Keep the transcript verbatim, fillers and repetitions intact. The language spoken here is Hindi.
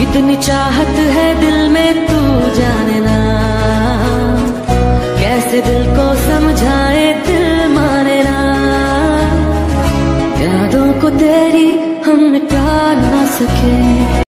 कितनी चाहत है दिल में तू जाने ना, कैसे दिल को समझाए दिल माने ना। यादों को तेरी हम मिटा ना सके।